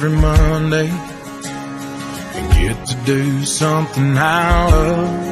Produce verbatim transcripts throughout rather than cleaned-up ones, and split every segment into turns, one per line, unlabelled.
every Monday and get to do something I love.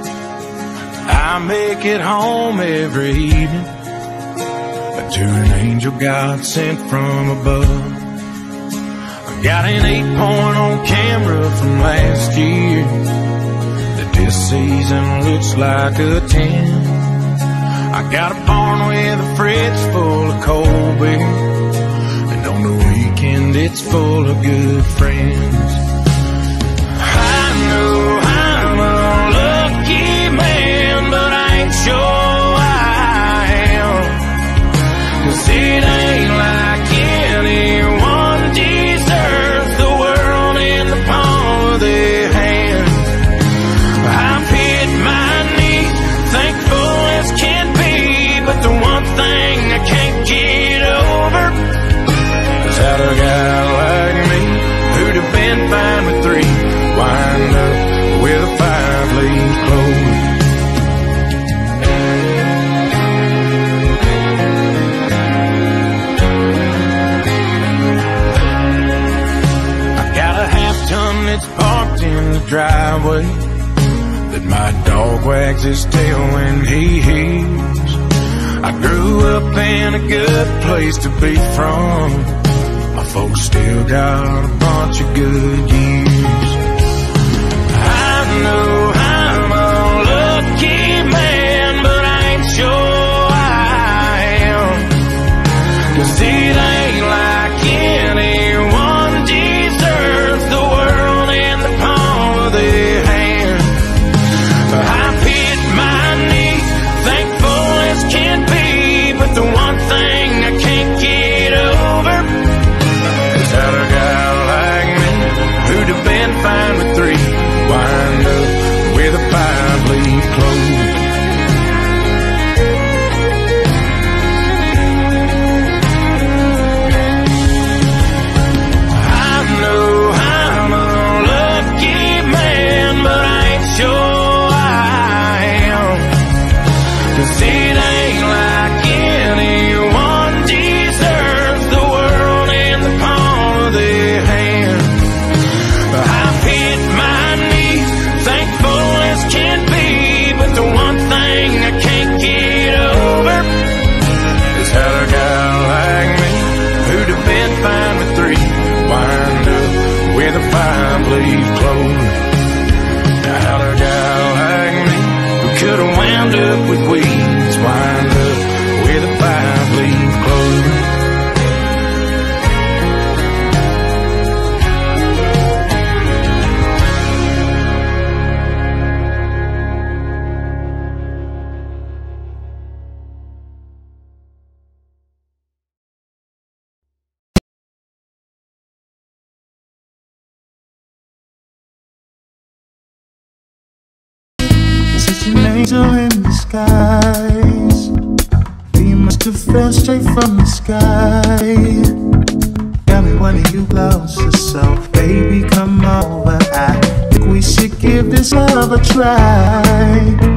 I make it home every evening to an angel God sent from above. I got an eight point on camera from last year that this season looks like a ten. I got a barn with a fridge full of cold beer, and on the weekend it's full of good friends. I know I'm a lucky man, but I ain't sure I am, 'cause it ain't like anyone deserves the world in the palm of their hand. I've hit my knees, thankful as can be, but the one thing I can't get over is how a guy like me, who'd have been fine with three, wind up with a five-leaf clover. I got a half-ton that's parked in the driveway that my dog wags his tail when he hears. I grew up in a good place to be from. My folks still got a bunch of good years. I know I'm a lucky man, but I ain't sure I am, 'cause it ain't like anyone deserves the world in the palm of their hand. I've hit my knees, thankful as can be, but the one thing I can't get over is how a guy like me, who'd have been fine with three, wind up with a five-leaf clover. I know I'm a lucky man, but I ain't sure I am, 'cause it ain't like anyone deserves the world in the palm of their hand. I've hit my knees, thankful as can be, but the one thing I can't get over is how a guy like me, who'd have been fine with three, wind up with a five-leaf clover. How a guy like me, who could have wound up with weeds, wind up with a five-leaf clover.
Such an angel in disguise, you must have fell straight from the sky. Tell me, when are you closer? So baby, come over. I think we should give this love a try.